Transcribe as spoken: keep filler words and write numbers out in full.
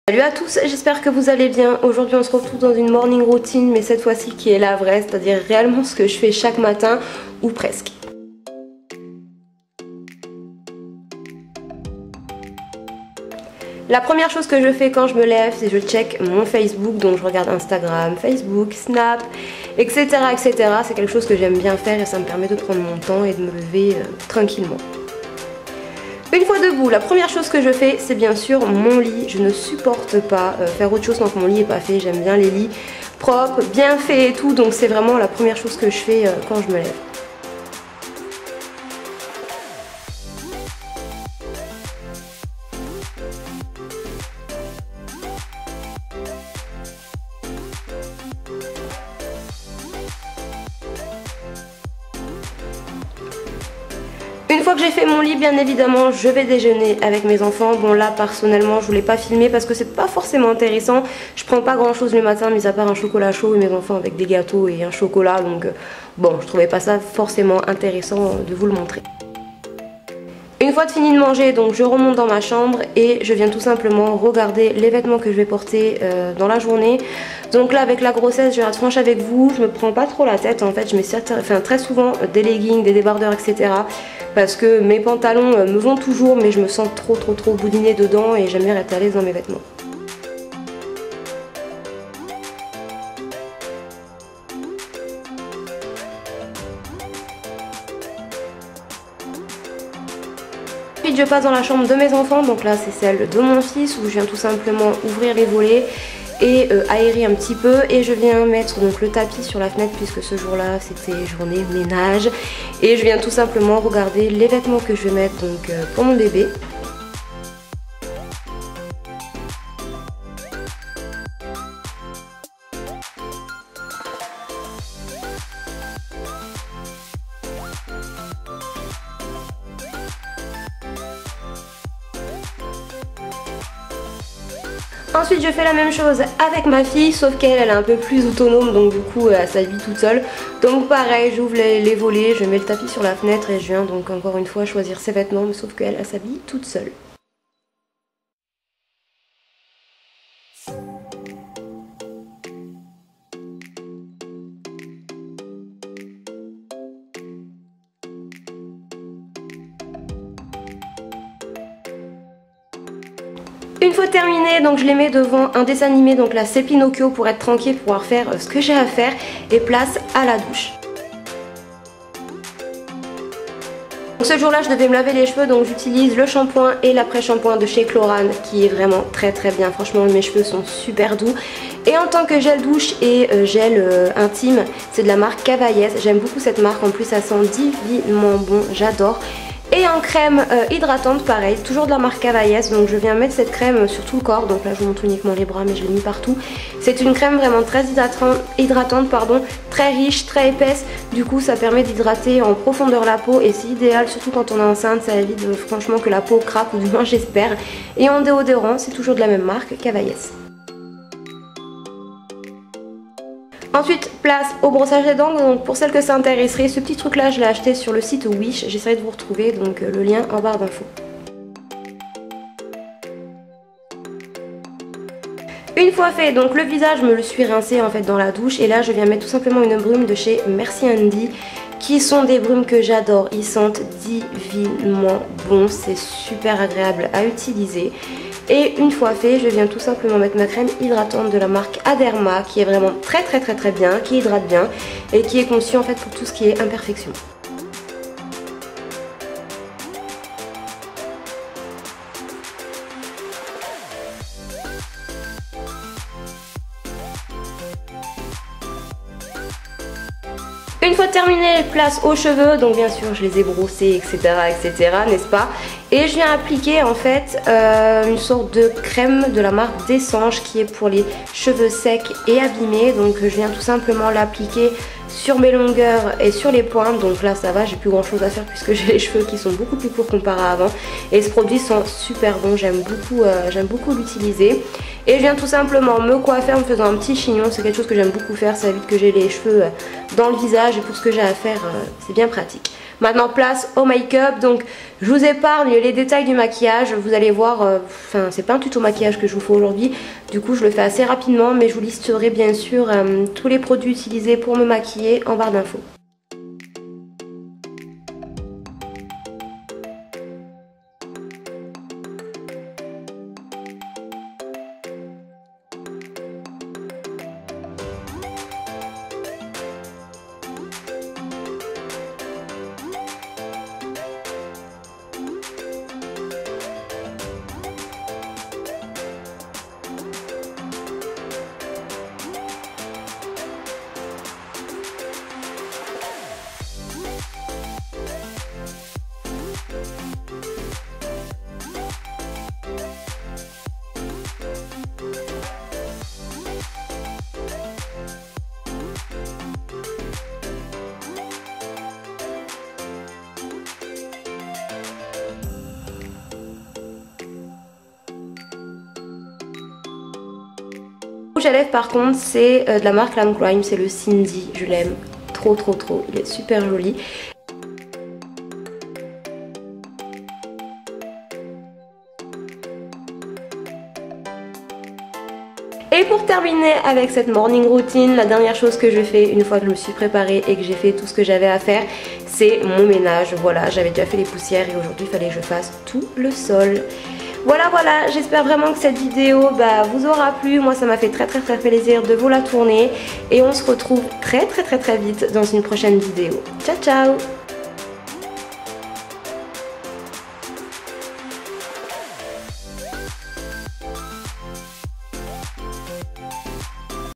Salut à tous, j'espère que vous allez bien. Aujourd'hui on se retrouve dans une morning routine, mais cette fois-ci qui est la vraie, c'est-à-dire réellement ce que je fais chaque matin, ou presque. La première chose que je fais quand je me lève, c'est que je check mon Facebook, donc je regarde Instagram, Facebook, Snap, et cetera et cetera. C'est quelque chose que j'aime bien faire et ça me permet de prendre mon temps et de me lever euh, tranquillement. Une fois debout, la première chose que je fais, c'est bien sûr mon lit. Je ne supporte pas euh, faire autre chose tant que mon lit n'est pas fait. J'aime bien les lits propres, bien faits et tout, donc c'est vraiment la première chose que je fais euh, quand je me lève. Une fois que j'ai fait mon lit, bien évidemment, je vais déjeuner avec mes enfants. Bon là, personnellement, je voulais pas filmer parce que c'est pas forcément intéressant. Je prends pas grand chose le matin, mis à part un chocolat chaud et mes enfants avec des gâteaux et un chocolat. Donc bon, je trouvais pas ça forcément intéressant de vous le montrer. Une fois de fini de manger, donc je remonte dans ma chambre et je viens tout simplement regarder les vêtements que je vais porter euh, dans la journée. Donc là, avec la grossesse, je vais être franche avec vous, je me prends pas trop la tête en fait. Je mets certains, enfin, très souvent des leggings, des débardeurs, et cetera. Parce que mes pantalons euh, me vont toujours, mais je me sens trop trop trop boudinée dedans et j'aime bien être à l'aise dans mes vêtements. Ensuite, je passe dans la chambre de mes enfants, donc là c'est celle de mon fils où je viens tout simplement ouvrir les volets et euh, aérer un petit peu, et je viens mettre donc le tapis sur la fenêtre puisque ce jour là c'était journée ménage, et je viens tout simplement regarder les vêtements que je vais mettre donc euh, pour mon bébé. Ensuite je fais la même chose avec ma fille, sauf qu'elle elle est un peu plus autonome, donc du coup elle s'habille toute seule. Donc pareil, j'ouvre les, les volets, je mets le tapis sur la fenêtre et je viens donc encore une fois choisir ses vêtements, mais sauf qu'elle elle, s'habille toute seule. Une fois terminé, donc je les mets devant un dessin animé, donc là c'est Pinocchio pour être tranquille, pour pouvoir faire ce que j'ai à faire, et place à la douche. Donc ce jour-là je devais me laver les cheveux, donc j'utilise le shampoing et l'après-shampoing de chez Chlorane qui est vraiment très très bien. Franchement mes cheveux sont super doux. Et en tant que gel douche et euh, gel euh, intime, c'est de la marque Cavaillès. J'aime beaucoup cette marque, en plus ça sent divinement bon, j'adore. Et en crème euh, hydratante, pareil, toujours de la marque Cavaillès. Donc je viens mettre cette crème sur tout le corps. Donc là je vous montre uniquement les bras, mais je l'ai mis partout. C'est une crème vraiment très hydratante, hydratante pardon, très riche, très épaisse. Du coup ça permet d'hydrater en profondeur la peau. Et c'est idéal, surtout quand on est enceinte. Ça évite euh, franchement que la peau craque, ou du moins j'espère. Et en déodorant, c'est toujours de la même marque, Cavaillès. Ensuite, place au brossage des dents. Donc pour celles que ça intéresserait, ce petit truc là je l'ai acheté sur le site Wish. J'essaierai de vous retrouver donc le lien en barre d'infos. Une fois fait, donc le visage, je me le suis rincé en fait dans la douche, et là je viens mettre tout simplement une brume de chez Merci Andy, qui sont des brumes que j'adore. Ils sentent divinement bon, c'est super agréable à utiliser. Et une fois fait, je viens tout simplement mettre ma crème hydratante de la marque Aderma, qui est vraiment très très très très bien, qui hydrate bien et qui est conçue en fait pour tout ce qui est imperfection. Une fois terminé, place aux cheveux, donc bien sûr je les ai brossés, etc, etc, n'est-ce pas? Et je viens appliquer en fait euh, une sorte de crème de la marque Dessange qui est pour les cheveux secs et abîmés. Donc je viens tout simplement l'appliquer sur mes longueurs et sur les pointes. Donc là ça va, j'ai plus grand chose à faire puisque j'ai les cheveux qui sont beaucoup plus courts comparé à avant. Et ce produit sent super bon, j'aime beaucoup, euh, j'aime beaucoup l'utiliser. Et je viens tout simplement me coiffer en me faisant un petit chignon. C'est quelque chose que j'aime beaucoup faire, ça évite que j'ai les cheveux dans le visage, et pour ce que j'ai à faire, c'est bien pratique. Maintenant place au make-up. Donc je vous épargne les détails du maquillage. Vous allez voir, euh, enfin c'est pas un tuto maquillage que je vous fais aujourd'hui. Du coup je le fais assez rapidement, mais je vous listerai bien sûr euh, tous les produits utilisés pour me maquiller en barre d'infos. Le rouge à lèvres par contre c'est euh, de la marque Glam Crime, c'est le Cindy, je l'aime trop trop trop, il est super joli. Et pour terminer avec cette morning routine, la dernière chose que je fais une fois que je me suis préparée et que j'ai fait tout ce que j'avais à faire, c'est mon ménage. Voilà, j'avais déjà fait les poussières et aujourd'hui il fallait que je fasse tout le sol. Voilà voilà, j'espère vraiment que cette vidéo bah, vous aura plu. Moi ça m'a fait très très très plaisir de vous la tourner. Et on se retrouve très très très très vite dans une prochaine vidéo. Ciao ciao!